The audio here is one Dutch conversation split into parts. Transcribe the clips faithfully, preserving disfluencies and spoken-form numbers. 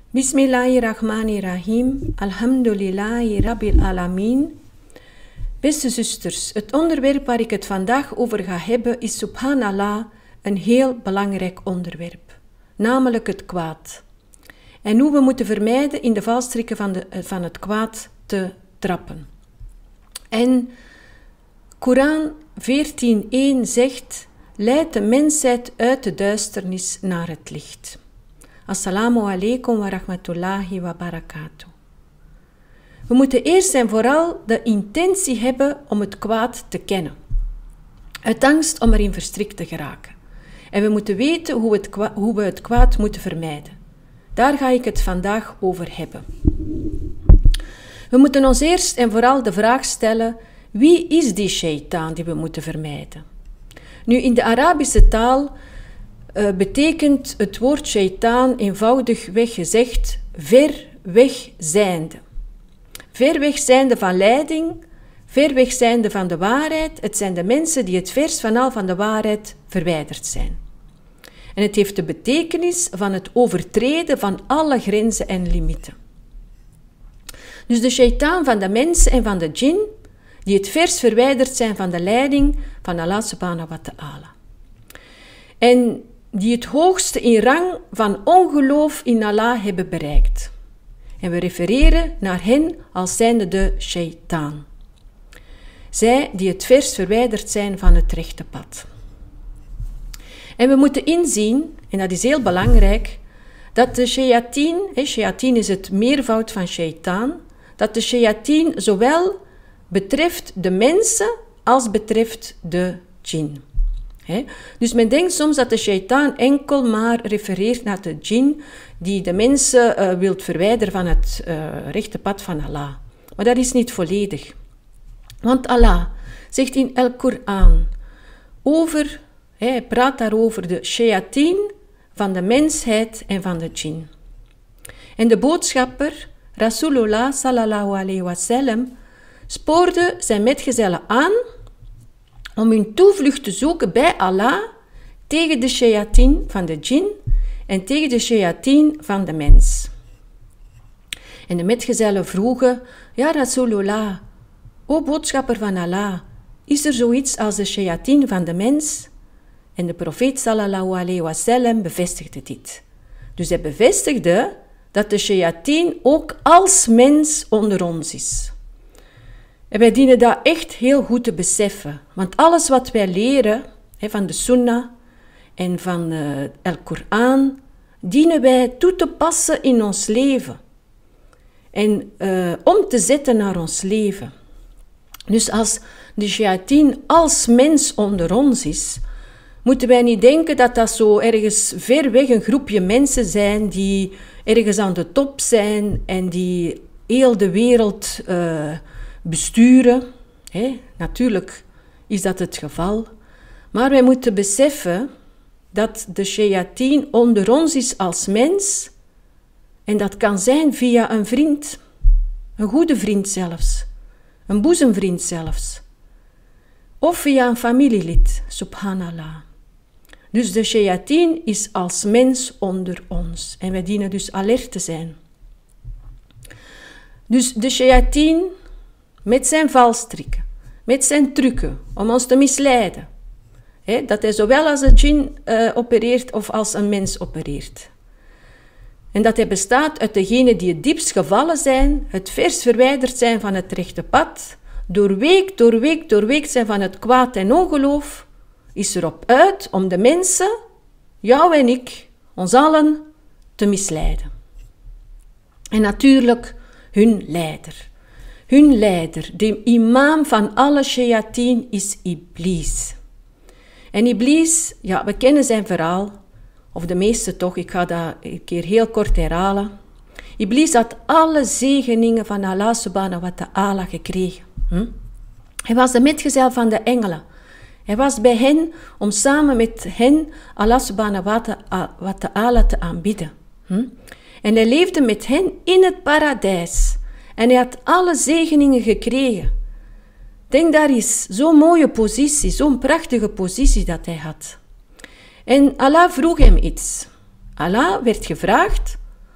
Bismillahirrahmanirrahim. Alhamdulillahi Rabbil Alamin. Beste zusters, het onderwerp waar ik het vandaag over ga hebben is subhanallah een heel belangrijk onderwerp, namelijk het kwaad. En hoe we moeten vermijden in de valstrikken van, de, van het kwaad te trappen. En Koran veertien één zegt, leid de mensheid uit de duisternis naar het licht. Assalamu alaikum wa rahmatullahi wa barakatuh. We moeten eerst en vooral de intentie hebben om het kwaad te kennen. Uit angst om erin verstrikt te geraken. En we moeten weten hoe, het kwa- hoe we het kwaad moeten vermijden. Daar ga ik het vandaag over hebben. We moeten ons eerst en vooral de vraag stellen, wie is die shaitaan die we moeten vermijden? Nu, in de Arabische taal uh, betekent het woord shaitaan eenvoudigweg gezegd ver weg zijnde. Ver weg zijnde van leiding, ver weg zijnde van de waarheid. Het zijn de mensen die het verst van al van de waarheid verwijderd zijn. En het heeft de betekenis van het overtreden van alle grenzen en limieten. Dus de shaitaan van de mensen en van de djinn, die het verst verwijderd zijn van de leiding van Allah subhanahu wa ta'ala. En die het hoogste in rang van ongeloof in Allah hebben bereikt. En we refereren naar hen als zijnde de shaitaan. Zij die het verst verwijderd zijn van het rechte pad. En we moeten inzien, en dat is heel belangrijk, dat de shayateen, shayateen is het meervoud van shaitaan, dat de shayateen zowel betreft de mensen als betreft de djinn. He? Dus men denkt soms dat de shaitaan enkel maar refereert naar de djinn die de mensen uh, wilt verwijderen van het uh, rechte pad van Allah. Maar dat is niet volledig. Want Allah zegt in El-Koran over, he, hij praat daarover de shayateen van de mensheid en van de djinn. En de boodschapper, Rasulullah sallallahu alayhi wa sallam, spoorde zijn metgezellen aan om hun toevlucht te zoeken bij Allah tegen de shayateen van de djinn en tegen de shayateen van de mens. En de metgezellen vroegen, ja Rasulullah, o boodschapper van Allah, is er zoiets als de shayateen van de mens? En de profeet sallallahu alayhi wa sallam bevestigde dit. Dus hij bevestigde dat de shayateen ook als mens onder ons is. En wij dienen dat echt heel goed te beseffen. Want alles wat wij leren hè, van de sunnah en van uh, El-Koran, dienen wij toe te passen in ons leven. En uh, om te zetten naar ons leven. Dus als de shayateen als mens onder ons is, moeten wij niet denken dat dat zo ergens ver weg een groepje mensen zijn die ergens aan de top zijn en die heel de wereld uh, besturen. He, natuurlijk is dat het geval. Maar wij moeten beseffen dat de shayateen onder ons is als mens. En dat kan zijn via een vriend. Een goede vriend zelfs. Een boezemvriend zelfs. Of via een familielid, subhanallah. Dus de shayateen is als mens onder ons. En wij dienen dus alert te zijn. Dus de shayateen met zijn valstrikken, met zijn trucken, om ons te misleiden. He, dat hij zowel als een djinn uh, opereert of als een mens opereert. En dat hij bestaat uit degenen die het diepst gevallen zijn, het verst verwijderd zijn van het rechte pad, doorweekt, doorweekt, doorweekt zijn van het kwaad en ongeloof, is erop uit om de mensen, jou en ik, ons allen, te misleiden. En natuurlijk hun leider. Hun leider, de imam van alle shayateen, is Iblis. En Iblis, ja, we kennen zijn verhaal, of de meeste toch, ik ga dat een keer heel kort herhalen. Iblis had alle zegeningen van Allah subhanahu wa ta'ala gekregen. Hm? Hij was de metgezel van de engelen. Hij was bij hen om samen met hen Allah subhanahu wa ta'ala te aanbidden. Hm? En hij leefde met hen in het paradijs. En hij had alle zegeningen gekregen. Denk daar eens, zo'n mooie positie, zo'n prachtige positie dat hij had. En Allah vroeg hem iets. Allah werd gevraagd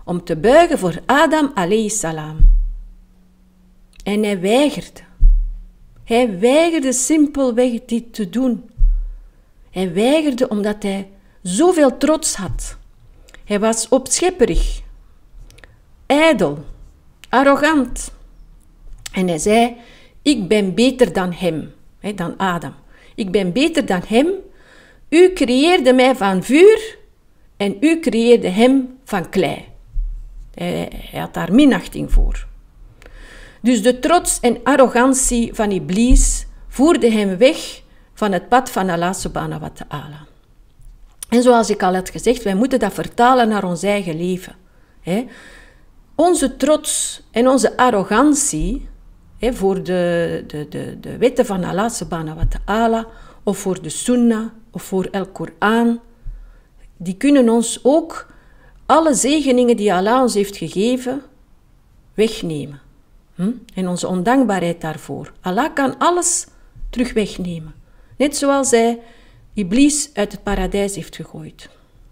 om te buigen voor Adam alayhi salam. En hij weigerde. Hij weigerde simpelweg dit te doen. Hij weigerde omdat hij zoveel trots had. Hij was opschepperig, ijdel, arrogant. En hij zei, ik ben beter dan hem, hè, dan Adam. Ik ben beter dan hem. U creëerde mij van vuur en u creëerde hem van klei. Hij, hij had daar minachting voor. Dus de trots en arrogantie van Iblis voerde hem weg van het pad van Allah subhanahu wa ta'ala. En zoals ik al had gezegd, wij moeten dat vertalen naar ons eigen leven. Hè. Onze trots en onze arrogantie, hè, voor de, de, de, de wetten van Allah subhanahu wa ta'ala, of voor de sunnah, of voor El Koran, die kunnen ons ook alle zegeningen die Allah ons heeft gegeven, wegnemen. Hm? En onze ondankbaarheid daarvoor. Allah kan alles terug wegnemen. Net zoals hij Iblis uit het paradijs heeft gegooid.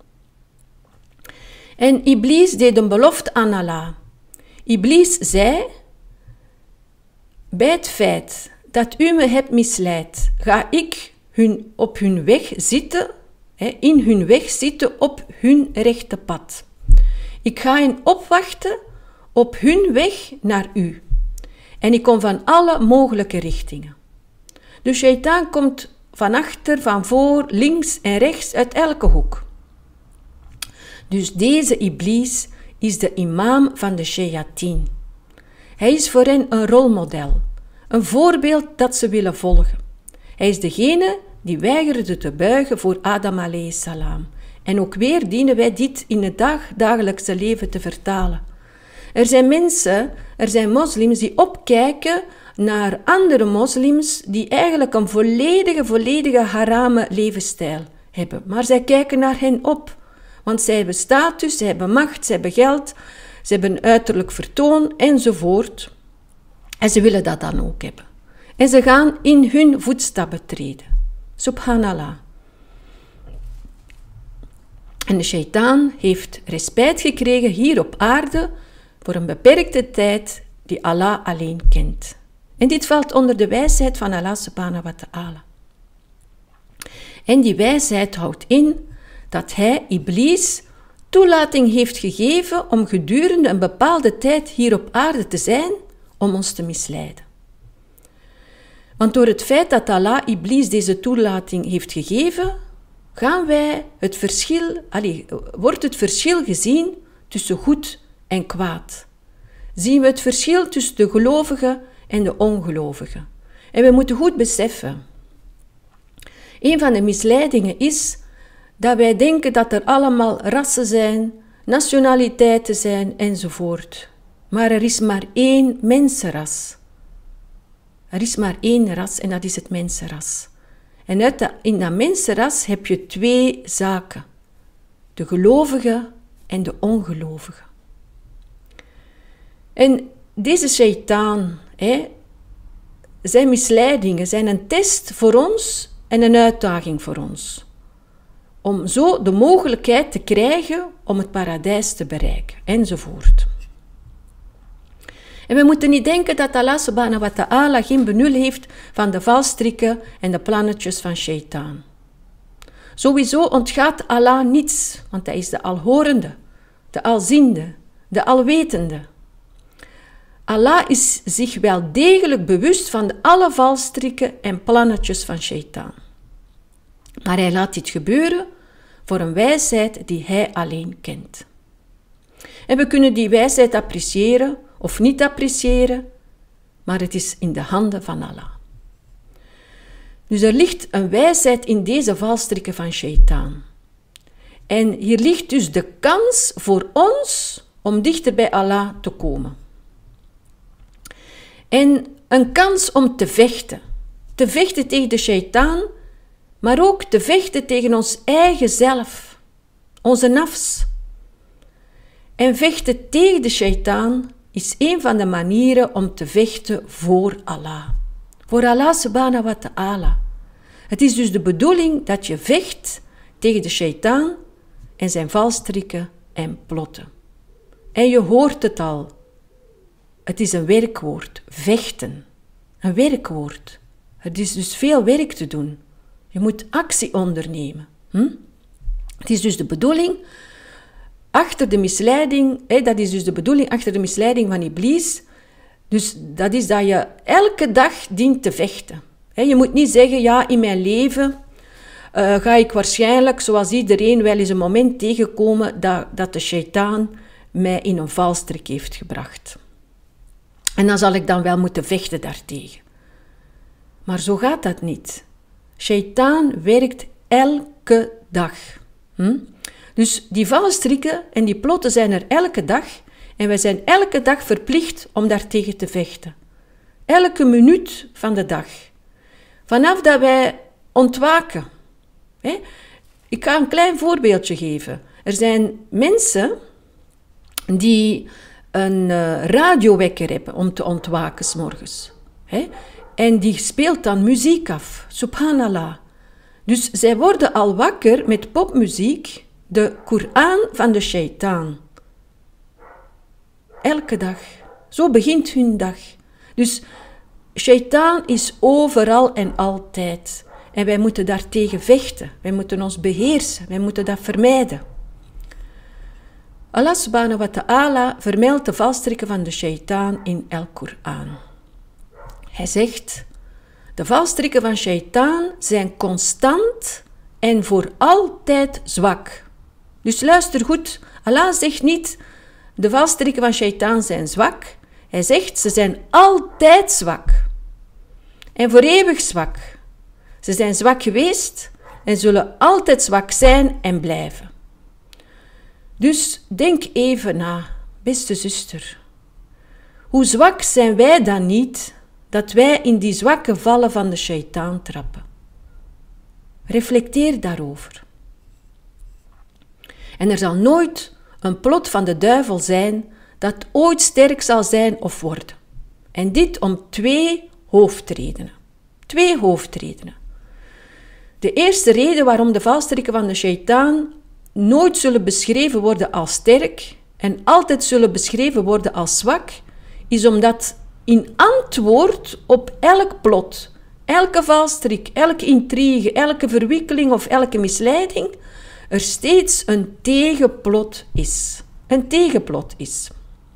En Iblis deed een belofte aan Allah. Iblis zei, bij het feit dat u me hebt misleid, ga ik hun op hun weg zitten, in hun weg zitten op hun rechte pad. Ik ga hen opwachten op hun weg naar u. En ik kom van alle mogelijke richtingen. De shaitaan komt van achter, van voor, links en rechts, uit elke hoek. Dus deze Iblis is de imam van de shayateen. Hij is voor hen een rolmodel, een voorbeeld dat ze willen volgen. Hij is degene die weigerde te buigen voor Adam alayhi salam. En ook weer dienen wij dit in het dag, dagelijkse leven te vertalen. Er zijn mensen, er zijn moslims die opkijken naar andere moslims die eigenlijk een volledige, volledige harame levensstijl hebben. Maar zij kijken naar hen op, want zij hebben status, zij hebben macht, zij hebben geld, ze hebben een uiterlijk vertoon enzovoort. En ze willen dat dan ook hebben. En ze gaan in hun voetstappen treden. Subhanallah. En de shaitaan heeft respijt gekregen hier op aarde voor een beperkte tijd die Allah alleen kent. En dit valt onder de wijsheid van Allah subhanahu wa ta'ala. En die wijsheid houdt in dat hij, Iblis, toelating heeft gegeven om gedurende een bepaalde tijd hier op aarde te zijn om ons te misleiden. Want door het feit dat Allah Iblis deze toelating heeft gegeven, gaan wij het verschil, allee, wordt het verschil gezien tussen goed en kwaad. Zien we het verschil tussen de gelovigen en de ongelovigen. En we moeten goed beseffen, een van de misleidingen is dat wij denken dat er allemaal rassen zijn, nationaliteiten zijn enzovoort. Maar er is maar één mensenras. Er is maar één ras en dat is het mensenras. En uit dat, in dat mensenras heb je twee zaken. De gelovigen en de ongelovigen. En deze shaitaan, hè, zijn misleidingen, zijn een test voor ons en een uitdaging voor ons. Om zo de mogelijkheid te krijgen om het paradijs te bereiken, enzovoort. En we moeten niet denken dat Allah subhanahu wa ta'ala geen benul heeft van de valstrikken en de plannetjes van shaitaan. Sowieso ontgaat Allah niets, want hij is de alhorende, de alziende, de alwetende. Allah is zich wel degelijk bewust van de alle valstrikken en plannetjes van shaitaan. Maar hij laat dit gebeuren voor een wijsheid die hij alleen kent. En we kunnen die wijsheid appreciëren of niet appreciëren, maar het is in de handen van Allah. Dus er ligt een wijsheid in deze valstrikken van shaitaan. En hier ligt dus de kans voor ons om dichter bij Allah te komen. En een kans om te vechten. Te vechten tegen de shaitaan, maar ook te vechten tegen ons eigen zelf, onze nafs. En vechten tegen de shaitaan is een van de manieren om te vechten voor Allah. Voor Allah subhanahu wa ta'ala. Het is dus de bedoeling dat je vecht tegen de shaitaan en zijn valstrikken en plotten. En je hoort het al. Het is een werkwoord, vechten. Een werkwoord. Er is dus veel werk te doen. Je moet actie ondernemen. Hm? Het is dus de bedoeling, achter de misleiding, hè, dat is dus de bedoeling achter de misleiding van Iblis. Dus dat is dat je elke dag dient te vechten. Hè, je moet niet zeggen, ja, in mijn leven uh, ga ik waarschijnlijk, zoals iedereen, wel eens een moment tegenkomen dat, dat de shaitaan mij in een valstrik heeft gebracht. En dan zal ik dan wel moeten vechten daartegen. Maar zo gaat dat niet. Shaitaan werkt elke dag. Hm? Dus die valstrikken en die plotten zijn er elke dag. En wij zijn elke dag verplicht om daartegen te vechten. Elke minuut van de dag. Vanaf dat wij ontwaken. Hè? Ik ga een klein voorbeeldje geven. Er zijn mensen die een uh, radiowekker hebben om te ontwaken 's morgens. Hè? En die speelt dan muziek af. Subhanallah. Dus zij worden al wakker met popmuziek, de Koran van de shaitaan. Elke dag. Zo begint hun dag. Dus shaitaan is overal en altijd. En wij moeten daartegen vechten. Wij moeten ons beheersen. Wij moeten dat vermijden. Allah subhanahu wa ta'ala vermeldt de valstrikken van de shaitaan in El-Koran. Hij zegt, de valstrikken van shaitaan zijn constant en voor altijd zwak. Dus luister goed, Allah zegt niet, de valstrikken van shaitaan zijn zwak. Hij zegt, ze zijn altijd zwak. En voor eeuwig zwak. Ze zijn zwak geweest en zullen altijd zwak zijn en blijven. Dus denk even na, beste zuster. Hoe zwak zijn wij dan niet, dat wij in die zwakke vallen van de shaitaan trappen? Reflecteer daarover. En er zal nooit een plot van de duivel zijn dat ooit sterk zal zijn of worden. En dit om twee hoofdredenen. Twee hoofdredenen. De eerste reden waarom de valstrikken van de shaitaan nooit zullen beschreven worden als sterk en altijd zullen beschreven worden als zwak, is omdat in antwoord op elk plot, elke valstrik, elke intrigue, elke verwikkeling of elke misleiding, er steeds een tegenplot is. Een tegenplot is.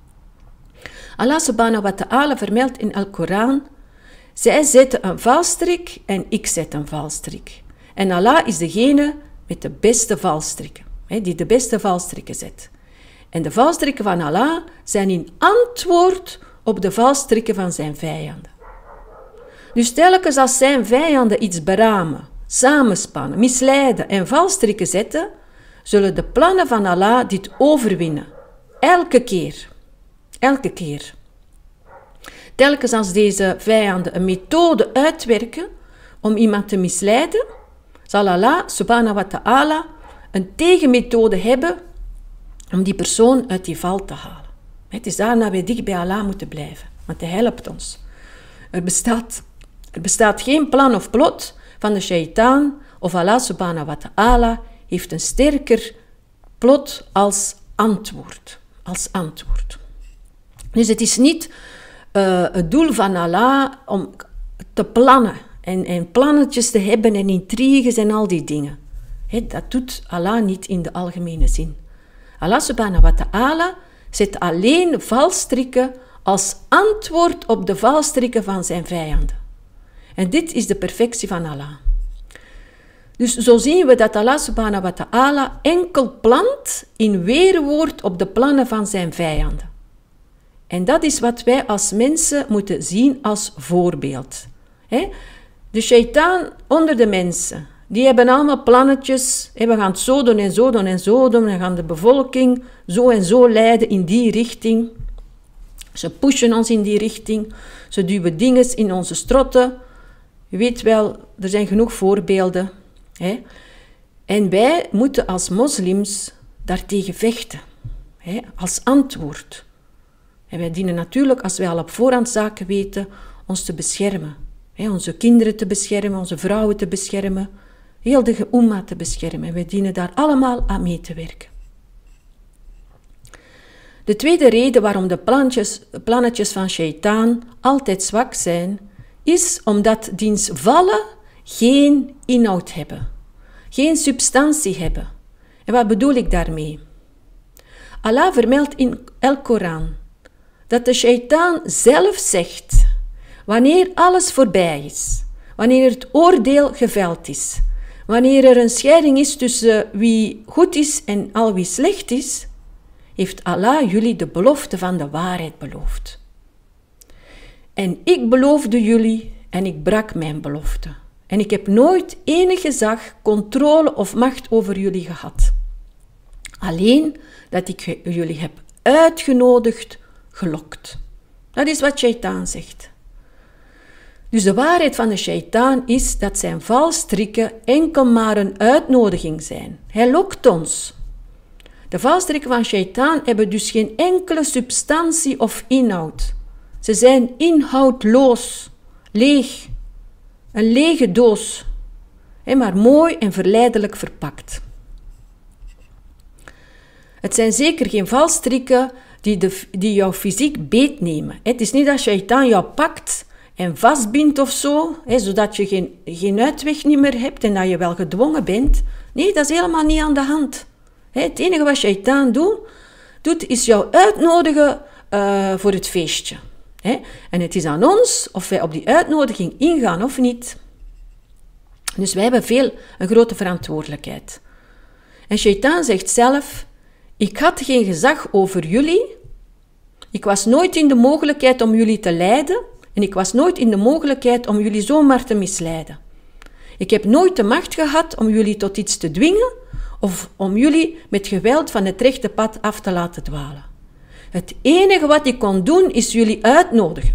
Allah subhanahu wa ta'ala vermeldt in Al-Koran, zij zetten een valstrik en ik zet een valstrik. En Allah is degene met de beste valstrikken, die de beste valstrikken zet. En de valstrikken van Allah zijn in antwoord op de valstrikken van zijn vijanden. Dus telkens als zijn vijanden iets beramen, samenspannen, misleiden en valstrikken zetten, zullen de plannen van Allah dit overwinnen. Elke keer. Elke keer. Telkens als deze vijanden een methode uitwerken om iemand te misleiden, zal Allah subhanahu wa ta'ala een tegenmethode hebben om die persoon uit die val te halen. Het is daarna wij dicht bij Allah moeten blijven, want hij helpt ons. Er bestaat, er bestaat geen plan of plot van de shaitaan of Allah subhanahu wa ta'ala heeft een sterker plot als antwoord. Als antwoord. Dus het is niet uh, het doel van Allah om te plannen en, en plannetjes te hebben en intriges en al die dingen. He, dat doet Allah niet in de algemene zin. Allah subhanahu wa ta'ala zet alleen valstrikken als antwoord op de valstrikken van zijn vijanden. En dit is de perfectie van Allah. Dus zo zien we dat Allah subhanahu wa ta'ala enkel plant in weerwoord op de plannen van zijn vijanden. En dat is wat wij als mensen moeten zien als voorbeeld. He? De shaitaan onder de mensen, die hebben allemaal plannetjes. He, we gaan het zo doen en zo doen en zo doen. We gaan de bevolking zo en zo leiden in die richting. Ze pushen ons in die richting. Ze duwen dingen in onze strotten. Je weet wel, er zijn genoeg voorbeelden. He? En wij moeten als moslims daartegen vechten. He? Als antwoord. En wij dienen natuurlijk, als wij al op voorhand zaken weten, ons te beschermen. He? Onze kinderen te beschermen, onze vrouwen te beschermen. Heel de umma te beschermen. En wij dienen daar allemaal aan mee te werken. De tweede reden waarom de plannetjes, plannetjes van Shaitaan altijd zwak zijn, is omdat diens vallen geen inhoud hebben, geen substantie hebben. En wat bedoel ik daarmee? Allah vermeldt in El Koran dat de Shaitaan zelf zegt, wanneer alles voorbij is, wanneer het oordeel geveld is, wanneer er een scheiding is tussen wie goed is en al wie slecht is, heeft Allah jullie de belofte van de waarheid beloofd. En ik beloofde jullie en ik brak mijn belofte. En ik heb nooit enig gezag, controle of macht over jullie gehad. Alleen dat ik jullie heb uitgenodigd, gelokt. Dat is wat Shaitaan zegt. Dus de waarheid van de Shaitaan is dat zijn valstrikken enkel maar een uitnodiging zijn. Hij lokt ons. De valstrikken van Shaitaan hebben dus geen enkele substantie of inhoud. Ze zijn inhoudloos, leeg, een lege doos, maar mooi en verleidelijk verpakt. Het zijn zeker geen valstrikken die, de, die jouw fysiek beetnemen. Het is niet dat Shaitaan jou pakt en vastbindt of zo, zodat je geen, geen uitweg niet meer hebt en dat je wel gedwongen bent. Nee, dat is helemaal niet aan de hand. Het enige wat Shaitaan doet, doet is jou uitnodigen uh, voor het feestje. En het is aan ons of wij op die uitnodiging ingaan of niet. Dus wij hebben veel een grote verantwoordelijkheid. En Shaitaan zegt zelf, ik had geen gezag over jullie, ik was nooit in de mogelijkheid om jullie te leiden en ik was nooit in de mogelijkheid om jullie zomaar te misleiden. Ik heb nooit de macht gehad om jullie tot iets te dwingen of om jullie met geweld van het rechte pad af te laten dwalen. Het enige wat ik kon doen is jullie uitnodigen.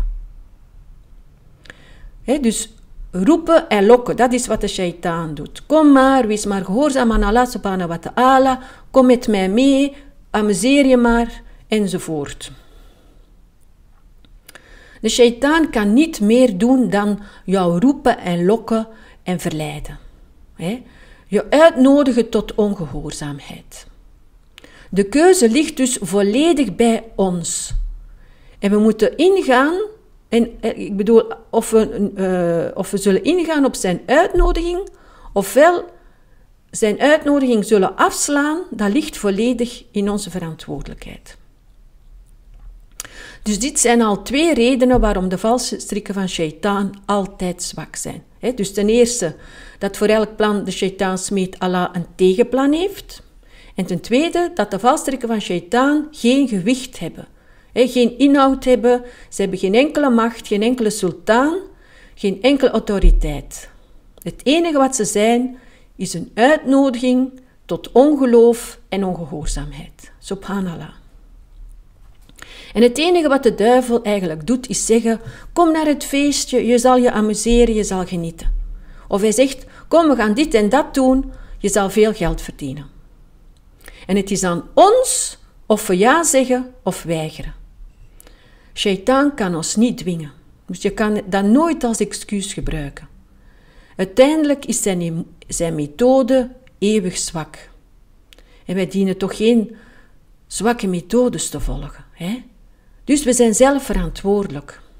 He, dus roepen en lokken, dat is wat de Shaitaan doet. Kom maar, wees maar gehoorzaam aan Allah subhanahu wa ta'ala, kom met mij mee, amuseer je maar, enzovoort. De Shaitaan kan niet meer doen dan jou roepen en lokken en verleiden. He, je uitnodigen tot ongehoorzaamheid. De keuze ligt dus volledig bij ons. En we moeten ingaan, en ik bedoel, of we, uh, of we zullen ingaan op zijn uitnodiging, ofwel zijn uitnodiging zullen afslaan, dat ligt volledig in onze verantwoordelijkheid. Dus dit zijn al twee redenen waarom de valse strikken van Shaitaan altijd zwak zijn. He, dus ten eerste, dat voor elk plan de Shaitaan smeet Allah een tegenplan heeft. En ten tweede, dat de valstrikken van Shaitaan geen gewicht hebben. He, geen inhoud hebben, ze hebben geen enkele macht, geen enkele sultaan, geen enkele autoriteit. Het enige wat ze zijn, is een uitnodiging tot ongeloof en ongehoorzaamheid. Subhanallah. En het enige wat de duivel eigenlijk doet, is zeggen, kom naar het feestje, je zal je amuseren, je zal genieten. Of hij zegt, kom, we gaan dit en dat doen, je zal veel geld verdienen. En het is aan ons of we ja zeggen of weigeren. Shaitaan kan ons niet dwingen, dus je kan dat nooit als excuus gebruiken. Uiteindelijk is zijn, zijn methode eeuwig zwak. En wij dienen toch geen zwakke methodes te volgen, hè? Dus we zijn zelf verantwoordelijk.